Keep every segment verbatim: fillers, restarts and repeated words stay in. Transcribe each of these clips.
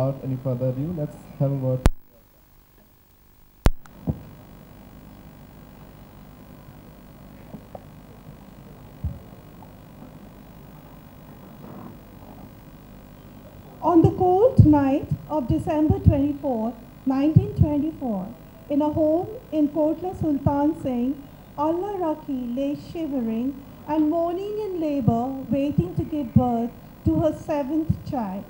Without any further ado, let's have a word. On the cold night of December twenty-fourth, nineteen twenty-four, in a home in Kotla Sultan Singh, Allah Rakhi lay shivering and moaning in labor, waiting to give birth to her seventh child.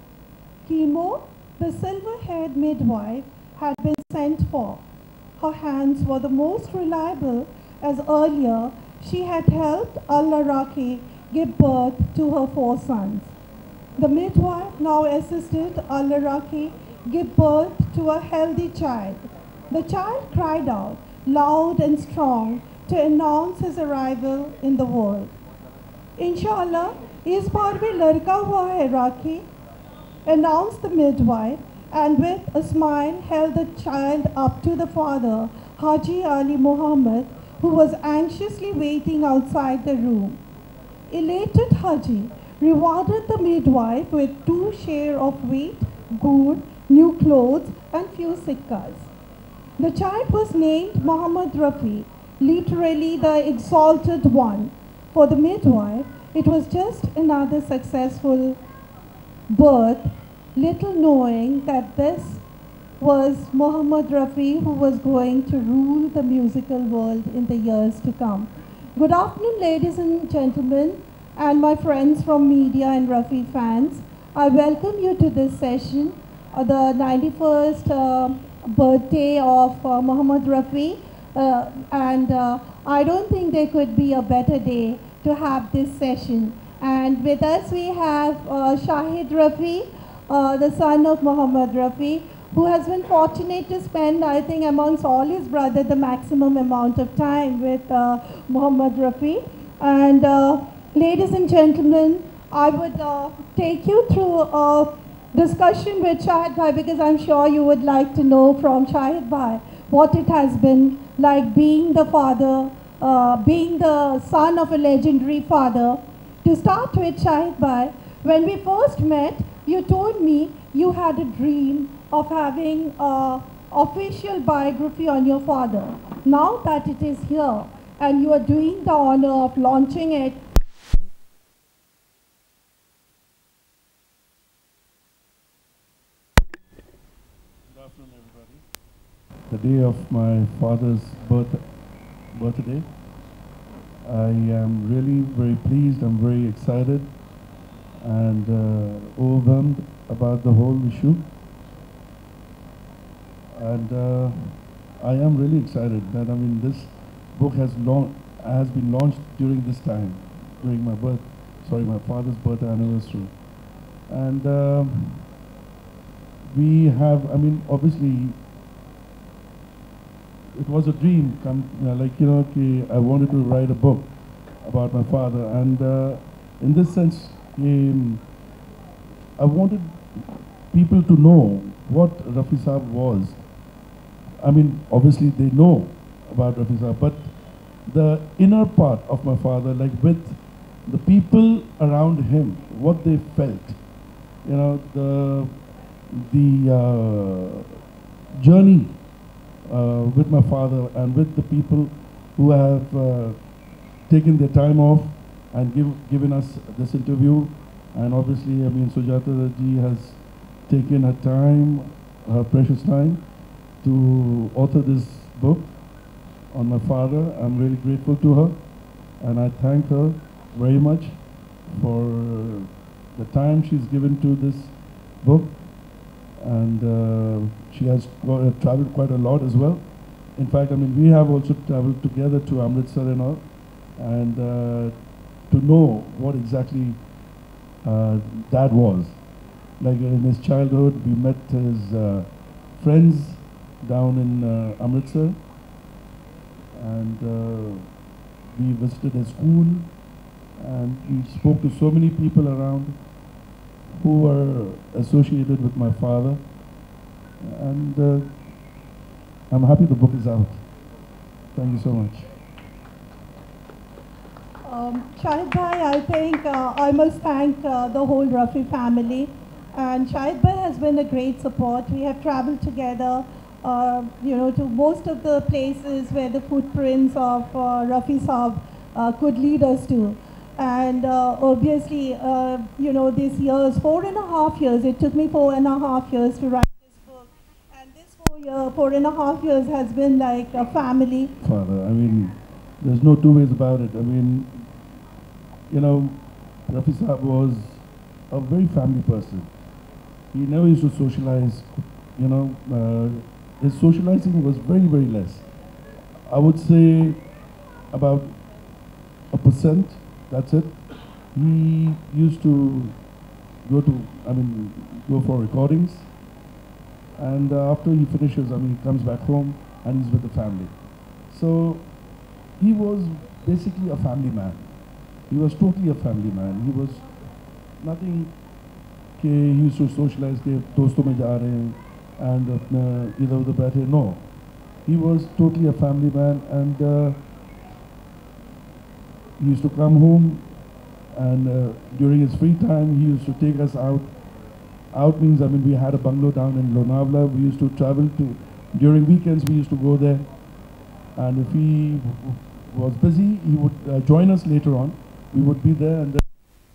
Chemo, the silver-haired midwife, had been sent for. Her hands were the most reliable, as earlier she had helped Allah Rakhi give birth to her four sons. The midwife now assisted Allah Rakhi give birth to a healthy child. The child cried out, loud and strong, to announce his arrival in the world. Inshallah, is baar bhi ladka hua hai Rakhi, announced the midwife, and with a smile held the child up to the father, Haji Ali Muhammad, who was anxiously waiting outside the room. Elated Haji rewarded the midwife with two share of wheat, good, new clothes, and few sikkas. The child was named Muhammad Rafi, literally the exalted one. For the midwife, it was just another successful birth, little knowing that this was Muhammad Rafi, who was going to rule the musical world in the years to come. Good afternoon, ladies and gentlemen, and my friends from media and Rafi fans. I welcome you to this session, uh, the ninety-first uh, birthday of uh, Muhammad Rafi, uh, and uh, I don't think there could be a better day to have this session. And with us we have uh, Shahid Rafi, uh, the son of Muhammad Rafi, who has been fortunate to spend, I think, amongst all his brothers, the maximum amount of time with uh, Muhammad Rafi. And uh, ladies and gentlemen, I would uh, take you through a discussion with Shahid Bhai, because I'm sure you would like to know from Shahid Bhai what it has been like being the father, uh, being the son of a legendary father. To start with, Shahid Bhai, when we first met, you told me you had a dream of having an official biography on your father. Now that it is here and you are doing the honor of launching it, Good afternoon, everybody. The day of my father's birth, birthday, I am really very pleased, I'm very excited and uh, overwhelmed about the whole issue. And uh, I am really excited that, I mean, this book has, laun- has been launched during this time, during my birth, sorry, my father's birth anniversary. And uh, we have, I mean, obviously, it was a dream, come, uh, like, you know, okay, I wanted to write a book about my father. And uh, in this sense, um, I wanted people to know what Rafi Saab was. I mean, obviously they know about Rafi Saab, but the inner part of my father, like with the people around him, what they felt, you know, the the uh, journey uh, with my father and with the people who have uh, taken their time off and give, given us this interview. And obviously, I mean, Sujata ji has taken her time, her precious time, to author this book on my father. I'm really grateful to her, and I thank her very much for the time she's given to this book. And uh, she has uh, traveled quite a lot as well. In fact, I mean, we have also traveled together to Amritsar and all, and uh, to know what exactly uh, Dad was. Like in his childhood, we met his uh, friends down in uh, Amritsar, and uh, we visited his school, and we spoke to so many people around who were associated with my father, and uh, I'm happy the book is out. Thank you so much. Um, Shahid Bhai, I think uh, I must thank uh, the whole Rafi family. And Shahid Bhai has been a great support. We have traveled together, uh, you know, to most of the places where the footprints of uh, Rafi Saab uh, could lead us to. And uh, obviously, uh, you know, these years, four and a half years, it took me four and a half years to write this book. And this four, year, four and a half years has been like a family. Father, I mean, there's no two ways about it. I mean, you know, Rafi Saab was a very family person. He never used to socialize, you know, uh, his socializing was very, very less. I would say about a percent, that's it. He used to go to, I mean, go for recordings. And uh, after he finishes, I mean, he comes back home and he's with the family. So he was basically a family man. He was totally a family man. He was nothing. He used to socialize के दोस्तों में जा रहे हैं and अपना इधर उधर बैठे. No, he was totally a family man, and uh, he used to come home, and uh, during his free time he used to take us out. Out means, I mean, we had a bungalow down in Lonavala. We used to travel to, during weekends we used to go there, and if he was busy, he would uh, join us later on. We would be there, and then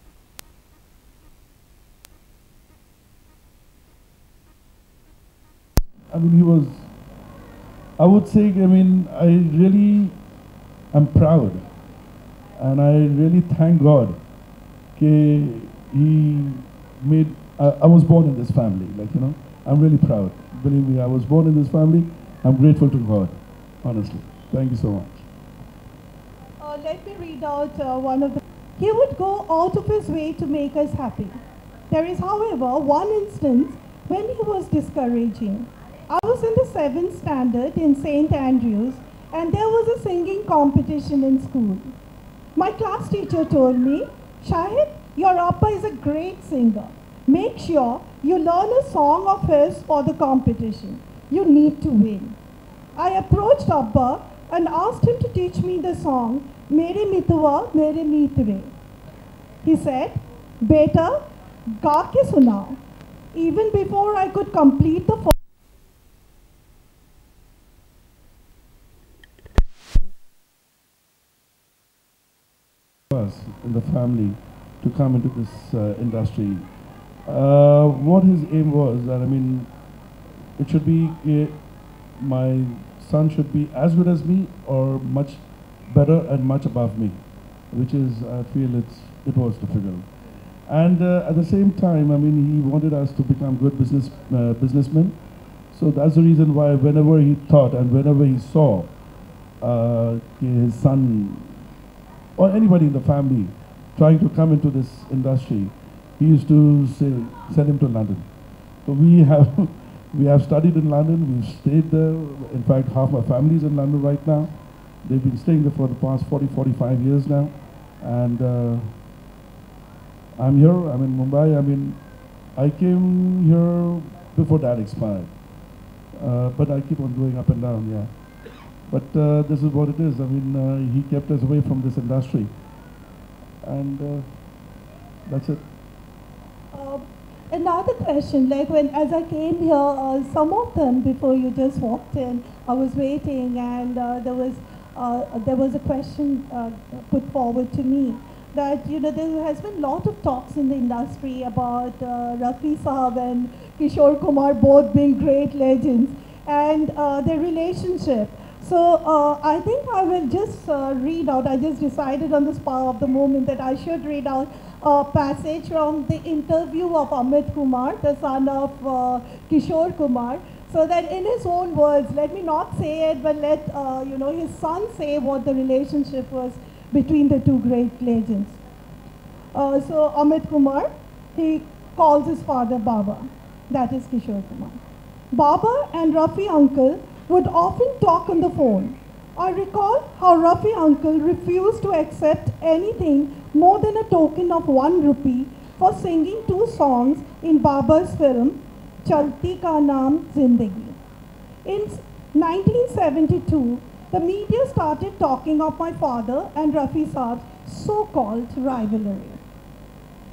I mean, he was, I would say, I mean, I really am proud, and I really thank God that he made, I, I was born in this family, like, you know, I'm really proud. Believe me, I was born in this family. I'm grateful to God, honestly. Thank you so much. Uh, let me read out uh, one of the. He would go out of his way to make us happy. There is, however, one instance when he was discouraging. I was in the seventh standard in Saint Andrews, and there was a singing competition in school. My class teacher told me, Shahid, your Appa is a great singer. Make sure you learn a song of his for the competition. You need to win. I approached Abba and asked him to teach me the song, Mere Mituwa, Mere Mitre. He said, Beta, ga ke sunao. Even before I could complete the us in the family to come into this uh, industry. Uh, what his aim was that, I mean, it should be, uh, my son should be as good as me or much better and much above me, which is, I feel it's, it was difficult. And uh, at the same time, I mean, he wanted us to become good business uh, businessmen. So that's the reason why whenever he thought and whenever he saw uh, his son or anybody in the family trying to come into this industry, he used to say, send him to London. So we have, we have studied in London, we've stayed there. In fact, half my family is in London right now. They've been staying there for the past forty, forty-five years now. And uh, I'm here, I'm in Mumbai. I mean, I came here before Dad expired. Uh, but I keep on going up and down, yeah. But uh, this is what it is. I mean, uh, he kept us away from this industry. And uh, that's it. Uh, another question, like when as I came here, uh, some of them before you just walked in, I was waiting, and uh, there was uh, there was a question uh, put forward to me that, you know, there has been a lot of talks in the industry about uh, Rafi Saab and Kishore Kumar both being great legends, and uh, their relationship. So uh, I think I will just uh, read out, I just decided on the spur of the moment that I should read out a passage from the interview of Amit Kumar, the son of uh, Kishore Kumar, so that in his own words, let me not say it, but let uh, you know, his son say what the relationship was between the two great legends. Uh, so Amit Kumar, he calls his father Baba, that is Kishore Kumar. Baba and Rafi uncle would often talk on the phone. I recall how Rafi uncle refused to accept anything more than a token of one rupee for singing two songs in Baba's film, Chalti Ka Naam Zindagi. In nineteen seventy-two, the media started talking of my father and Rafi Saab's so-called rivalry.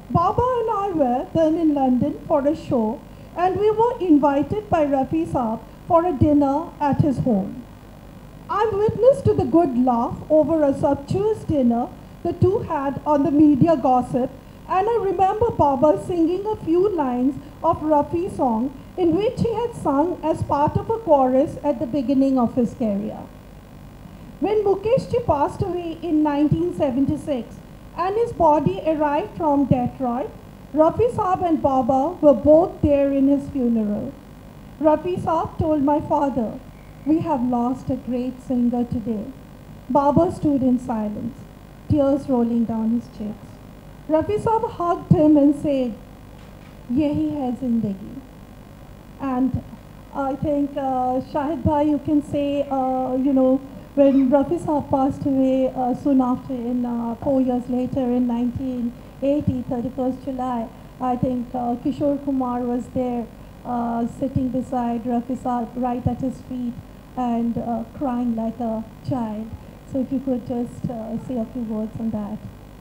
Baba and I were then in London for a show, and we were invited by Rafi Saab for a dinner at his home. I'm witness to the good laugh over a sumptuous dinner the two had on the media gossip, and I remember Baba singing a few lines of Rafi's song in which he had sung as part of a chorus at the beginning of his career. When Mukesh ji passed away in nineteen seventy-six and his body arrived from Detroit, Rafi Saab and Baba were both there in his funeral. Rafi Saab told my father, "We have lost a great singer today." Baba stood in silence, tears rolling down his cheeks. Rafi Saab hugged him and said, "Yehi hai zindagi." And I think, uh, Shahid Bhai, you can say, uh, you know, when Rafi Saab passed away uh, soon after, in uh, four years later in nineteen eighty, thirty-first July, I think uh, Kishore Kumar was there uh, sitting beside Rafi Saab right at his feet and uh, crying like a child. So if you could just uh, say a few words on that.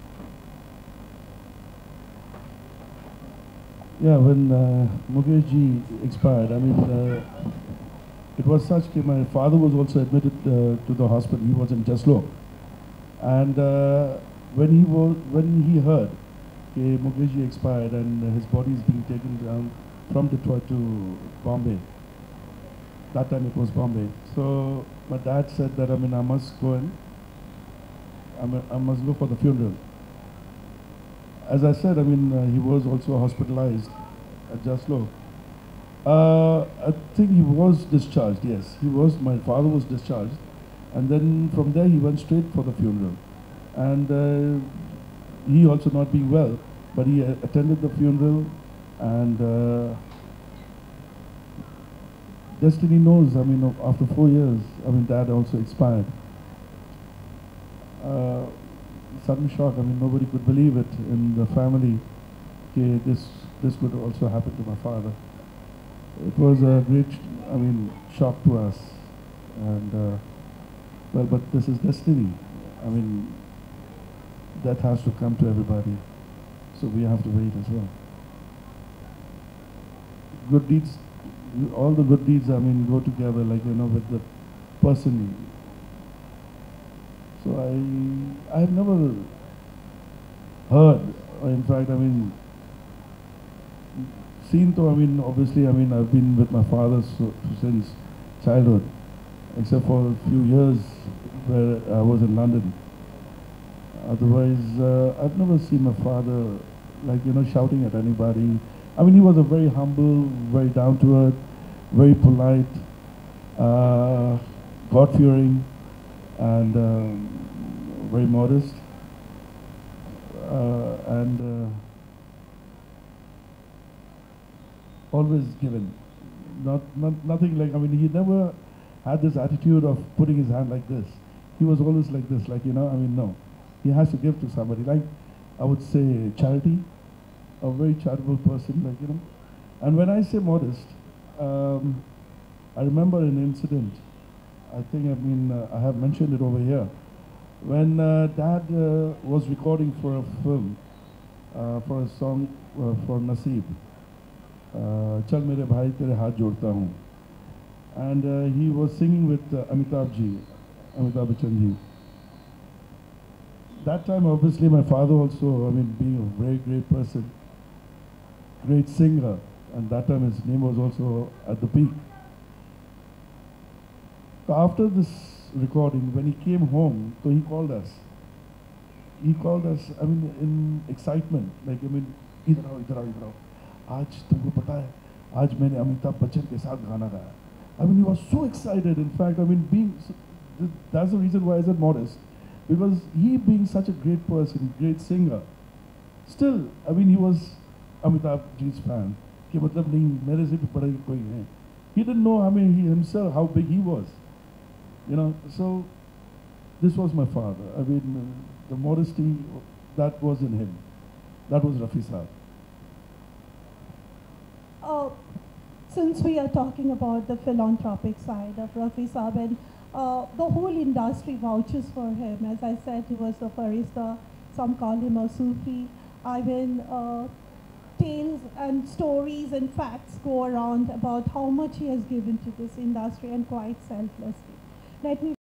Yeah, when uh, Mukesh ji expired, I mean, uh, it was such that my father was also admitted uh, to the hospital. He was in Jaslo, and uh, when he was when he heard that Mukesh ji expired and his body is being taken down from Detroit to Bombay. That time it was Bombay. So my dad said that I mean I must go and I, mean, I must go for the funeral. As I said, I mean, uh, he was also hospitalized at Jaslo. Uh, I think he was discharged, yes. He was, my father was discharged. And then from there he went straight for the funeral. And uh, he also not being well, but he uh, attended the funeral, and uh, destiny knows, I mean, after four years, I mean, dad also expired. Uh, Sudden shock. I mean, nobody could believe it in the family. Okay, this this could also happen to my father. It was a great, I mean, shock to us. And uh, well, but this is destiny. I mean, that has to come to everybody. So we have to wait as well. Good deeds, all the good deeds, I mean, go together, like, you know, with the person. So I, I've never heard, or in fact, I mean, seen to, I mean, obviously, I mean, I've been with my father so, since childhood, except for a few years where I was in London. Otherwise, uh, I've never seen my father, like, you know, shouting at anybody. I mean, he was a very humble, very down-to-earth, very polite, uh, God-fearing, and um, very modest, uh, and uh, always given. Not, not nothing like, I mean, he never had this attitude of putting his hand like this. He was always like this, like, you know, I mean, no. He has to give to somebody, like, I would say, charity, a very charitable person, like, you know. And when I say modest, um, I remember an incident. I think, I mean, uh, I have mentioned it over here. When uh, Dad uh, was recording for a film, uh, for a song uh, for Naseeb, uh, Chal Mere Bhai Tere Haath Jodta Hoon. And uh, he was singing with uh, Amitabh ji, Amitabh Bachchan ji. That time, obviously, my father also, I mean, being a very great person, great singer, and that time his name was also at the peak. So after this recording, when he came home, so he called us. He called us, I mean, in excitement, like, I mean, idhar aao, idhar aao, idhar aao. Aaj tumko pata hai, aaj maine Amitabh Bachchan ke saath gana gaya. I mean, he was so excited. In fact, I mean, being, that's the reason why I said modest. Because he being such a great person, great singer, still, I mean, he was Amitabh ji's fan. Ki matlab nahi, mere se bhi bada koi hai. He didn't know, I mean, he himself, how big he was. You know, so this was my father. I mean, the modesty that was in him. That was Rafi Saab. Uh, since we are talking about the philanthropic side of Rafi Saab, and uh, the whole industry vouches for him. As I said, he was a farista, some call him a Sufi. I mean, uh, tales and stories and facts go around about how much he has given to this industry, and quite selflessly. Let me